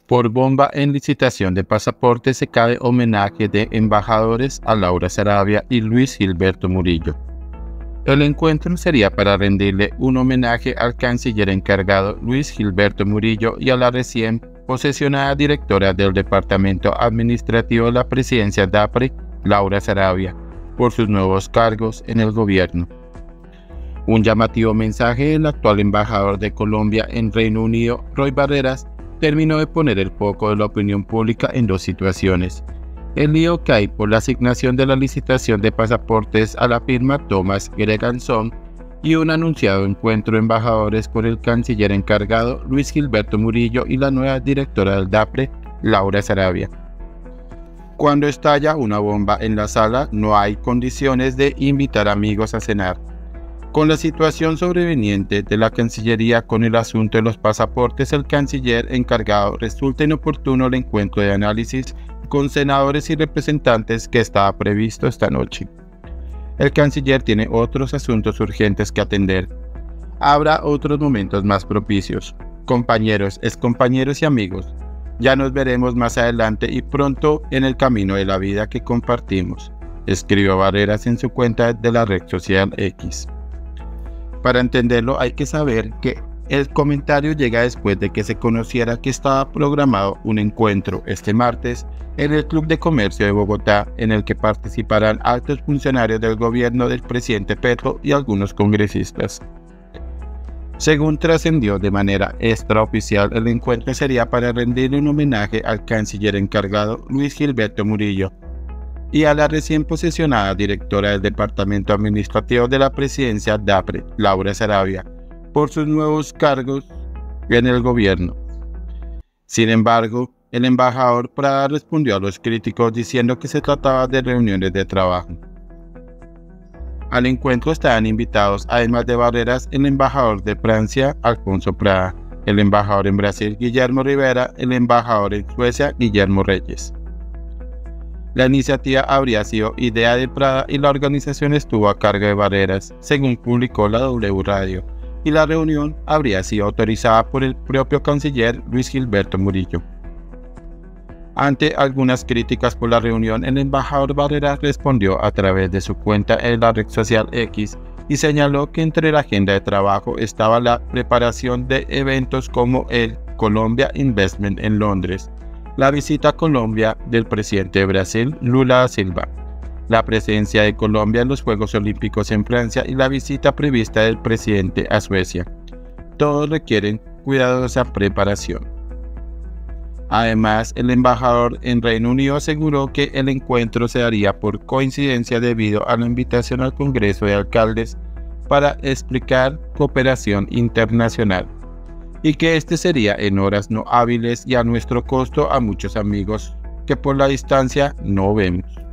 Por bomba en licitación de pasaportes se cae homenaje de embajadores a Laura Sarabia y Luis Gilberto Murillo. El encuentro sería para rendirle un homenaje al canciller encargado Luis Gilberto Murillo y a la recién posesionada directora del Departamento Administrativo de la Presidencia DAPRE, Laura Sarabia, por sus nuevos cargos en el gobierno. Un llamativo mensaje del actual embajador de Colombia en Reino Unido, Roy Barreras, terminó de poner el foco de la opinión pública en dos situaciones: el lío que hay por la asignación de la licitación de pasaportes a la firma Thomas Greganson y un anunciado encuentro de embajadores con el canciller encargado Luis Gilberto Murillo y la nueva directora del DAPRE, Laura Sarabia. Cuando estalla una bomba en la sala, no hay condiciones de invitar amigos a cenar. Con la situación sobreveniente de la Cancillería con el asunto de los pasaportes, el canciller encargado resulta inoportuno el encuentro de análisis con senadores y representantes que estaba previsto esta noche. El canciller tiene otros asuntos urgentes que atender. Habrá otros momentos más propicios. Compañeros, excompañeros y amigos, ya nos veremos más adelante y pronto en el camino de la vida que compartimos, escribió Barreras en su cuenta de la red social X. Para entenderlo hay que saber que el comentario llega después de que se conociera que estaba programado un encuentro este martes en el Club de Comercio de Bogotá, en el que participarán altos funcionarios del gobierno del presidente Petro y algunos congresistas. Según trascendió de manera extraoficial, el encuentro sería para rendirle un homenaje al canciller encargado Luis Gilberto Murillo y a la recién posesionada directora del Departamento Administrativo de la Presidencia DAPRE, Laura Sarabia, por sus nuevos cargos en el gobierno. Sin embargo, el embajador Prada respondió a los críticos diciendo que se trataba de reuniones de trabajo. Al encuentro estaban invitados, además de Barreras, el embajador de Francia, Alfonso Prada, el embajador en Brasil, Guillermo Rivera, el embajador en Suecia, Guillermo Reyes. La iniciativa habría sido idea de Prada y la organización estuvo a cargo de Barreras, según publicó la W Radio, y la reunión habría sido autorizada por el propio canciller Luis Gilberto Murillo. Ante algunas críticas por la reunión, el embajador Barreras respondió a través de su cuenta en la red social X y señaló que entre la agenda de trabajo estaba la preparación de eventos como el Colombia Investment en Londres, la visita a Colombia del presidente de Brasil, Lula da Silva, la presencia de Colombia en los Juegos Olímpicos en Francia y la visita prevista del presidente a Suecia. Todos requieren cuidadosa preparación. Además, el embajador en Reino Unido aseguró que el encuentro se daría por coincidencia debido a la invitación al Congreso de Alcaldes para explicar cooperación internacional, y que este sería en horas no hábiles y a nuestro costo a muchos amigos que por la distancia no vemos.